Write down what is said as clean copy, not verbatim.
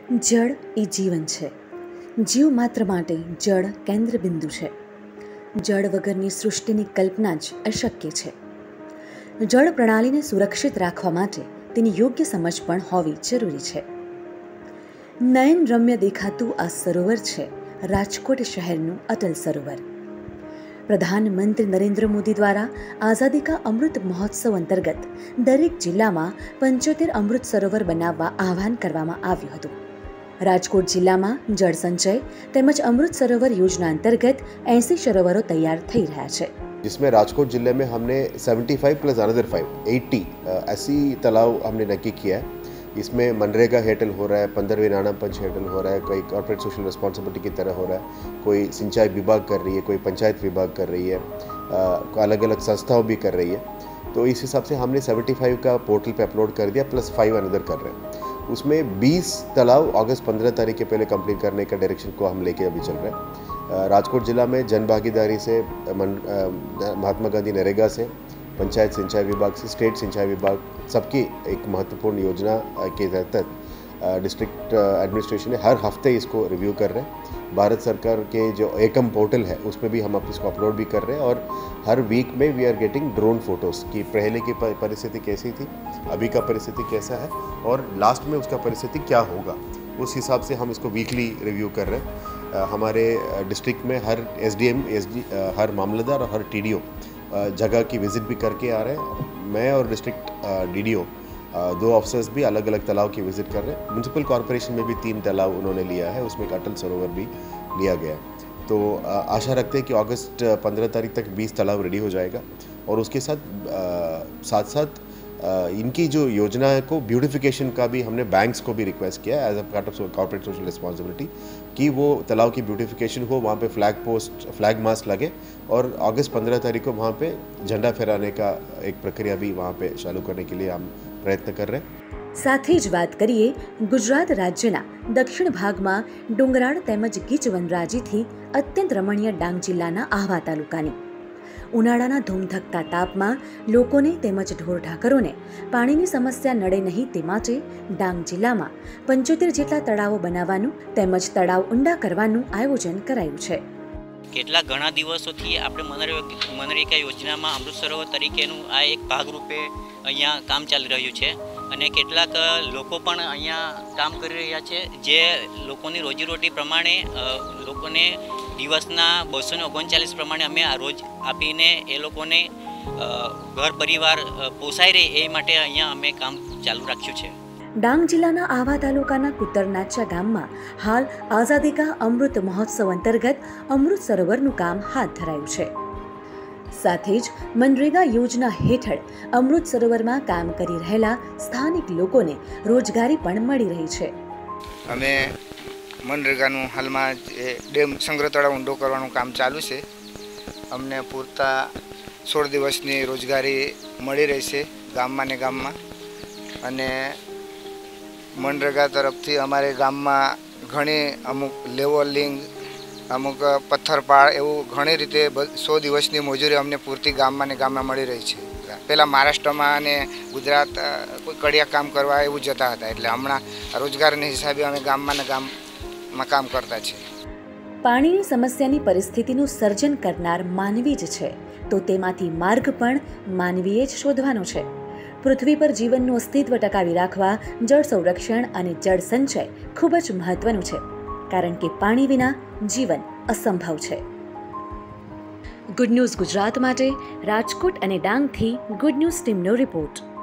જળ એ જીવન છે. જીવ માત્ર માટે જળ કેન્દ્રબિંદુ છે. જળ વગરની સૃષ્ટિની કલ્પના જ અશક્ય છે. જળ પ્રણાલીને સુરક્ષિત રાખવા માટે તેની યોગ્ય સમજ પણ હોવી જરૂરી છે. નયન રમ્ય દેખાતું આ સરોવર છે રાજકોટ શહેરનું અટલ સરોવર. પ્રધાનમંત્રી નરેન્દ્ર મોદી દ્વારા આઝાદી કા અમૃત મહોત્સવ અંતર્ગત દરેક જિલ્લામાં 75 અમૃત સરોવર બનાવવા આહવાન કરવામાં આવ્યું હતું. રાજકોટ જિલ્લામાં જળ સંચય તેમજ અમૃત સરોवर योजना अंतर्गत 80 सरोवरों तैयार થઈ રહ્યા છે, जिसमें राजकोट जिले में हमने 75 प्लस अनदर 5 80 ऐसी तालाब हमने नक्की किया है. इसमें मनरेगा हेटल हो रहा है, 15वीं नाना पंच हेटल हो रहा है, कोई कॉर्पोरेट सोशल रिस्पॉन्सिबिलिटी की तरह हो रहा है, कोई सिंचाई विभाग कर रही है, कोई पंचायत विभाग कर रही है, अलग अलग संस्थाओं भी कर रही है. तो इस हिसाब से हमने 75 का पोर्टल पे अपलोड कर दिया प्लस 5 अनदर कर रहे हैं. उसमें 20 तालाब अगस्त 15 तारीख के पहले कंप्लीट करने का डायरेक्शन को हम लेके अभी चल रहे हैं. राजकोट जिला में जन भागीदारी से महात्मा गांधी नरेगा से, पंचायत सिंचाई विभाग से, स्टेट सिंचाई विभाग सबकी एक महत्वपूर्ण योजना के तहत डिस्ट्रिक्ट एडमिनिस्ट्रेशन हर हफ्ते इसको रिव्यू कर रहे हैं. भारत सरकार के जो एकम पोर्टल है उसमें भी हम इसको अपलोड भी कर रहे हैं और हर वीक में we are getting drone photos कि पहले की परिस्थिति कैसी थी, अभी का परिस्थिति कैसा है और लास्ट में उसका परिस्थिति क्या होगा. उस हिसाब से हम इसको वीकली रिव्यू कर रहे हैं. हमारे डिस्ट्रिक्ट में हर एसडीएम, हर मामलेदार और हर टीडीओ जगह की विज़िट भी करके आ रहे हैं. मैं और डिस्ट्रिक्ट डीडीओ 2 ऑफिसर्स भी अलग अलग तालाब की विज़िट कर रहे हैं. म्यूनसिपल कॉरपोरेशन में भी 3 तालाब उन्होंने लिया है, उसमें एक अटल सरोवर भी लिया गया है. तो आशा रखते हैं कि अगस्त 15 तारीख तक 20 तालाब रेडी हो जाएगा और उसके साथ साथ इनकी जो योजना है को ब्यूटिफिकेशन का भी हमने बैंक्स को भी रिक्वेस्ट किया as a part of corporate social responsibility कि वो तालाब की ब्यूटिफिकेशन हो, वहाँ पे फ्लैग मास्ट लगे और अगस्त 15 तारीख को वहाँ पे झंडा फहराने का एक प्रक्रिया भी वहाँ पे चालू करने के लिए हम प्रयत्न कर रहे हैं. સાથે જ વાત કરીએ ગુજરાત રાજ્યના દક્ષિણ ભાગમાં ડુંગરાળ તેમજ ગીચ વનરાજીથી અત્યંત રમણીય ડાંગ જિલ્લાના આહવા તાલુકાની. ઉનાળાના ધૂમધકતા તાપમાં લોકોને તેમજ ઢોરઢાકરોને પાણીની સમસ્યા નડે નહીં તે માટે ડાંગ જિલ્લામાં 75 જેટલા તળાવો બનાવવાનું તેમજ તળાવ ઊંડા કરવાનું આયોજન કરાયું છે. કેટલા ઘણા દિવસોથી આપણે મનરેગા યોજનામાં અમૃત સરોવર તરીકેનું આ એક ભાગરૂપે અહીંયા કામ ચાલી રહ્યું છે અને કેટલાક લોકો પણ અહીંયા કામ કરી રહ્યા છે જે લોકોની રોજીરોટી પ્રમાણે લોકોને દિવસના 239 પ્રમાણે અમે આ રોજ આપીને એ લોકોને ઘર પરિવાર પોસાય રહે એ માટે અહીંયા અમે કામ ચાલુ રાખ્યું છે. ડાંગ જિલ્લાના આહવા તાલુકાના કુતરનાચા ગામમાં હાલ આઝાદી કા અમૃત મહોત્સવ અંતર્ગત અમૃત સરોવરનું કામ હાથ ધરાયું છે. સાથે જ મનરેગા યોજના હેઠળ અમૃત સરોવરમાં કામ કરી રહેલા સ્થાનિક લોકોને રોજગારી પણ મળી રહી છે. અમે મનરેગાનું હાલમાં ડેમ સંગ્રહ તળાવ ઊંડો કરવાનું કામ ચાલુ છે. અમને પૂરતા 16 દિવસની રોજગારી મળી રહી છે ગામમાં ને ગામમાં અને મનરેગા તરફથી અમારે ગામમાં ઘણી અમુક લેવલિંગ, અમુક પથ્થરપાળ એવું ઘણી રીતે 100 દિવસની મજૂરી અમને પૂરતી ગામમાં ને ગામમાં મળી રહી છે. પહેલાં મહારાષ્ટ્રમાં અને ગુજરાત કોઈ કડિયા કામ કરવા એવું જતા હતા, એટલે હમણાં રોજગારના હિસાબે અમે ગામમાં ને ગામમાં કામ કરતા છીએ. પાણીની સમસ્યાની પરિસ્થિતિનું સર્જન કરનાર માનવી જ છે, તો તેમાંથી માર્ગ પણ માનવીએ જ શોધવાનો છે. પૃથ્વી પર જીવનનું અસ્તિત્વ ટકાવી રાખવા જળ સંરક્ષણ અને જળ સંચય ખૂબ જ મહત્વનું છે, કારણ કે પાણી વિના જીવન અસંભવ છે. ગુડ ન્યૂઝ ગુજરાત માટે રાજકોટ અને ડાંગથી ગુડ ન્યૂઝ ટીમનો રિપોર્ટ.